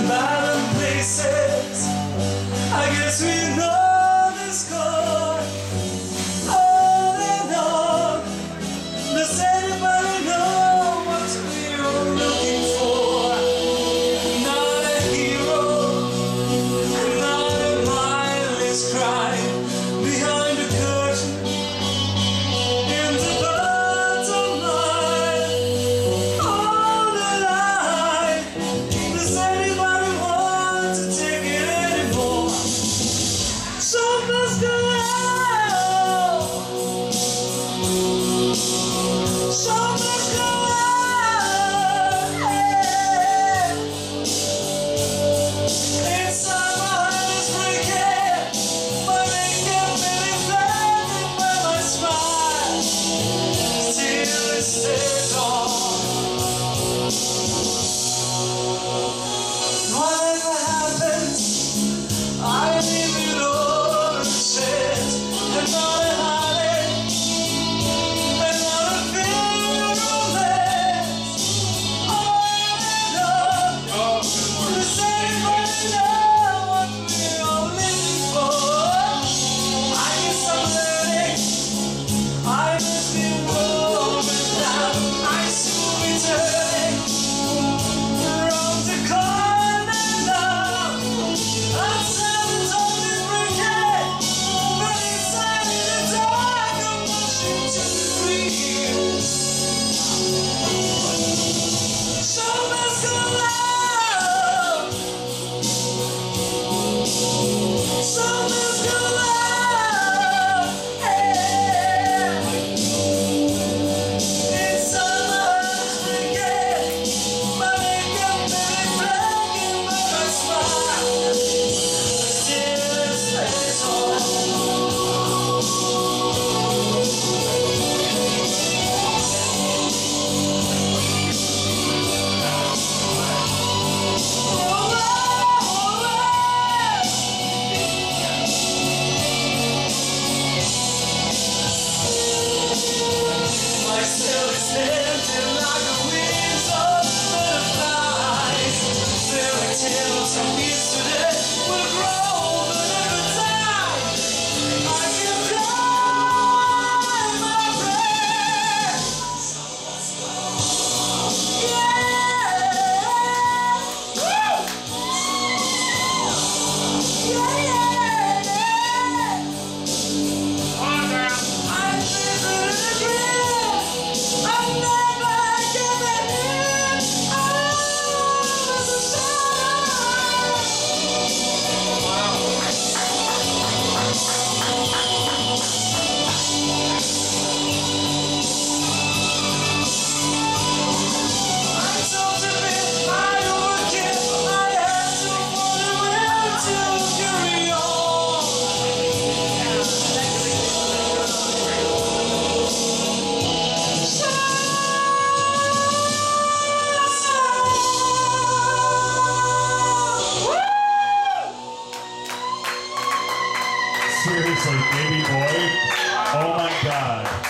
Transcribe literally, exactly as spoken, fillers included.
abandoned places. I guess we know the score. All in all, does anybody know what we're looking for? Not a hero, not a mindless crime behind the curtain. In the bottom line, on the line, does anybody want to take it anymore? Something's going on. Something's going on. Hey. Inside my heart is breaking. My makeup really fading, but my smile still it stays on. Whatever happens, I leave it all unsaid. And not a heartache, and not a fear of romance. All in all, does anybody know what we're all living for? I guess I'm learning. I must be woven now. I soon be turning around the corner now. Outside the dawn is breaking, but inside in the dark I'm rushing to free. Something's going on. Something's going on. Hey. Inside my heart is breaking. My makeup may be breaking, but my smile still stays on. My cell is empty like the wings of butterflies. Fairy tales of yesterday will grow but never die. I can fly, my friend. Yeah. Woo. Yeah, yeah, yeah. I'm living in a dream. I'm never giving in. I'm the sun. I told you that I overcame. I had to find a way to carry on. Seriously, baby boy. Oh my God.